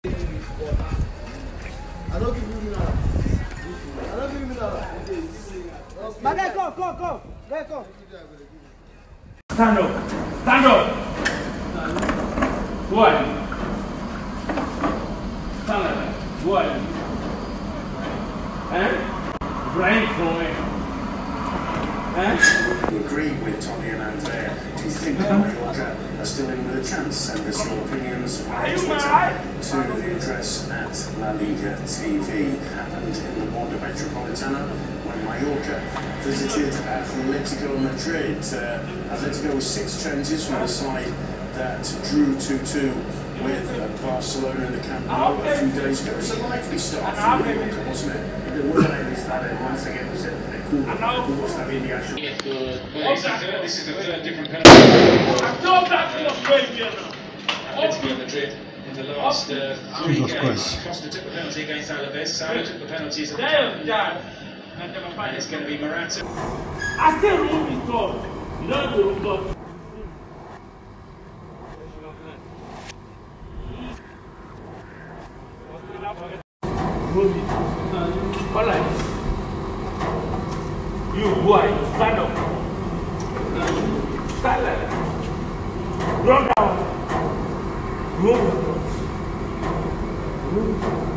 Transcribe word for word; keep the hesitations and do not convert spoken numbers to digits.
I don't give you now. I don't give you now. My guy, come, come, come. Guy, come. Stand up. Stand up. Who are you? Stand up. Who are you? Eh? Brian from where? Eh? You agree with Tony and Andrea? Do you think that Mallorca are still in with a chance? Send us your opinions via Twitter to the address at La Liga T V. Happened in the Wanda Metropolitana when Mallorca visited Atletico Madrid. Uh, Atletico was six changes from the side that drew two two with Barcelona in the Camp Nou a few days ago. It was a lively start for Mallorca, wasn't it? This is the third different penalty. Atletico Madrid in the last uh, three games. Costa took the penalty against Alaves. Sala took the penalties at the Camp Nou. And it's going to be Morata. I still room is God. You don't have to room God. Alright. You boy, stand up. Stand up. Run down. Move. Move.